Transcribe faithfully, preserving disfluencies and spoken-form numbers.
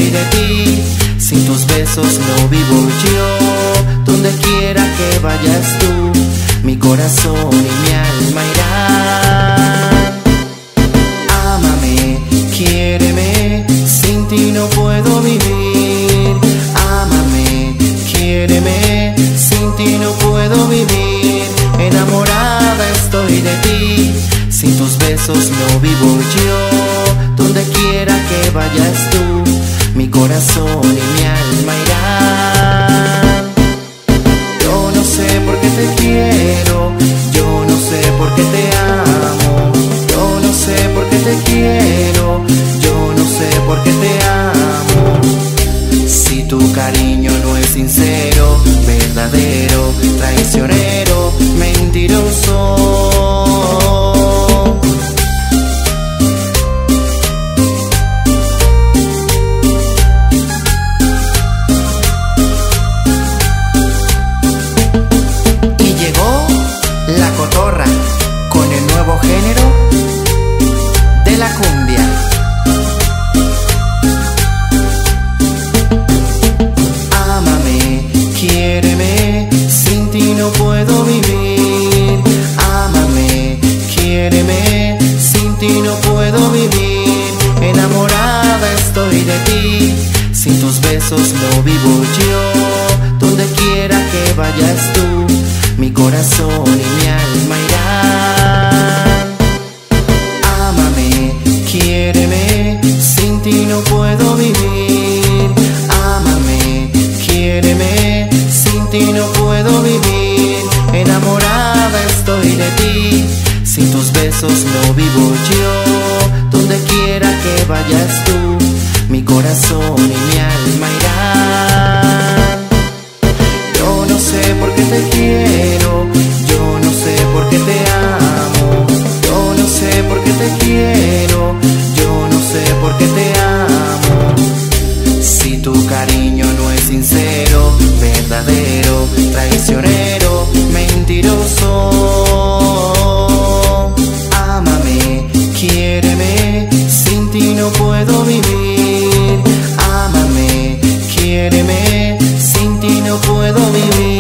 estoy de ti. Sin tus besos no vivo yo. Donde quiera que vayas tú, mi corazón y mi alma irán. Ámame, quiéreme, sin ti no puedo vivir. Ámame, quiéreme, sin ti no puedo vivir. Enamorada estoy de ti. Sin tus besos no vivo yo. Donde quiera que vayas tú, mi corazón y mi alma irán. Yo no sé por qué te quiero, yo no sé por qué te amo. Yo no sé por qué te quiero, yo no sé por qué te amo. Si tu cariño no es sincero, verdadero, traicionero, mentiroso. La Cotorra con el nuevo género de la cumbia. Ámame, quiéreme, sin ti no puedo vivir. Ámame, quiéreme, sin ti no puedo vivir. Enamorada estoy de ti. Sin tus besos no vivo yo. Donde quiera que vayas tú, mi corazón y mi alma irán. Ámame, quiéreme, sin ti no puedo vivir. Ámame, quiéreme, sin ti no puedo vivir. Enamorada estoy de ti. Sin tus besos no vivo yo. Donde quiera que vayas tú, mi corazón y mi alma irán. Yo no sé por qué te quiero, yo no sé por qué te amo. Yo no sé por qué te quiero, yo no sé por qué te amo. Si tu cariño no es sincero, verdadero, traicionero, mentiroso. Ámame, quiéreme, sin ti no puedo vivir. Ámame, quiéreme, sin ti no puedo vivir.